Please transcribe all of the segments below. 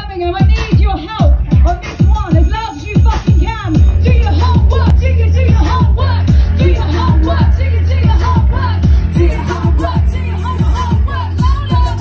Birmingham, I need your help on this one as loud as you fucking can. Do your homework, do your homework, do your homework, do your homework, do your homework, do your homework, louder.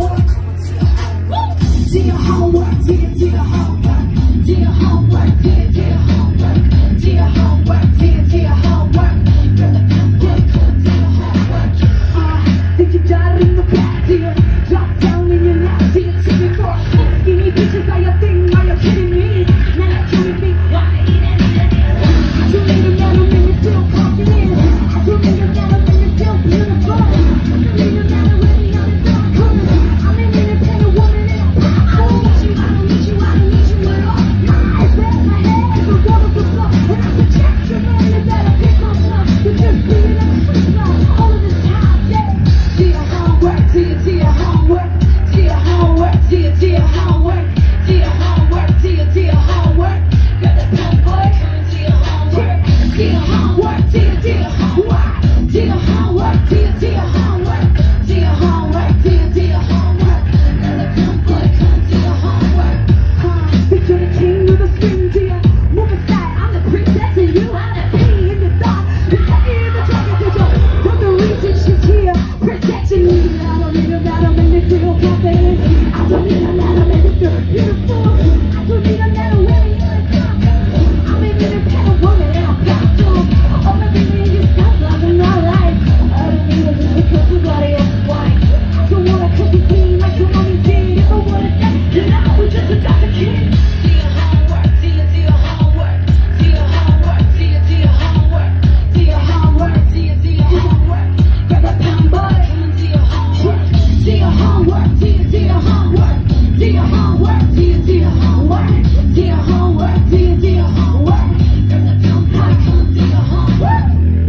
Do your homework, do your homework, do your homework, do your homework, do your homework, do your homework. Girl, the boy, come do your homework. Think you got it in the back, do you? Drop down in your lap, do you take it for a six? Skinny bitches, are you thinking, are you kidding me? Man, you're killing me, why? I don't need a man who make me feel confident. I don't need a man who make me feel beautiful. I don't need a man who really understands color. I'm an independent woman and I don't need you, I don't need you, I don't need you at all. My eyes red, my head is a wonderful flow. And I suggest you man, you better pick up love. You're just being a free love all of the time, yeah. Do your homework, do your homework, do your homework, do your homework, do your homework, do your homework. Got that punk boy coming to your homework. Do your homework, do your homework, do your homework, do your homework, do your homework, do your homework. Got that punk boy coming to your homework. Think you're the king of the spring, do ya? Move aside, I'm the princess and you are the king in the dark. The second in the dragon, did you? You're the reason she's here, protecting me. I don't need a man to make me feel confident. I don't need a man to make me feel beautiful. I don't need a man to wear me like I'm an independent woman and I'm powerful. All my baby is tough, like in my life. I don't need a man because somebody else's wife. I don't wanna cook and clean like your mommy did. If I wanted that, then I would just adopt a kid. Do your homework, do your homework, do your homework, do your homework, do your homework, do your homework. Grab a pound boy, come and do your homework. Do your homework, do your homework, do your homework, do your homework, do your homework, do your homework. Grab the pound boy, come and do your homework.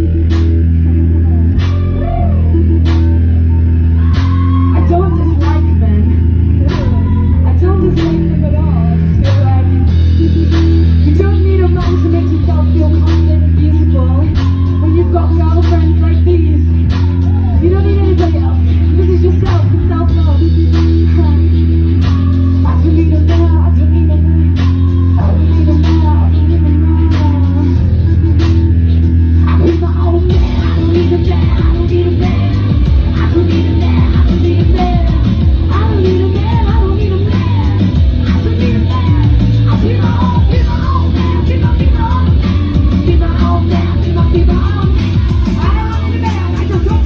I don't dislike men. I don't dislike them at all. I just feel like you don't need a man to make yourself feel confident and beautiful. When you've got girlfriends like these, you don't need anybody else. This is yourself and self-love. I don't need a man, I don't need a man. I don't need a man, I don't need a man. I be my own man, I don't need a man, I don't need a man. I don't need a man, I don't need a man. I don't need a man, I don't need a man. I don't need a man. I be my own man, be my own man. Be my own man, be my own man. I don't need a man, I just don't.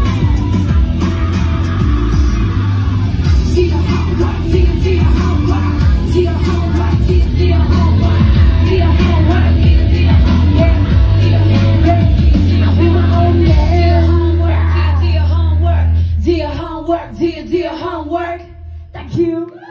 Do your homework, do your homework, do your homework, do your homework, do your homework, do your homework, do your homework, I be my own man. Do your homework, do your homework, do your homework. Thank you.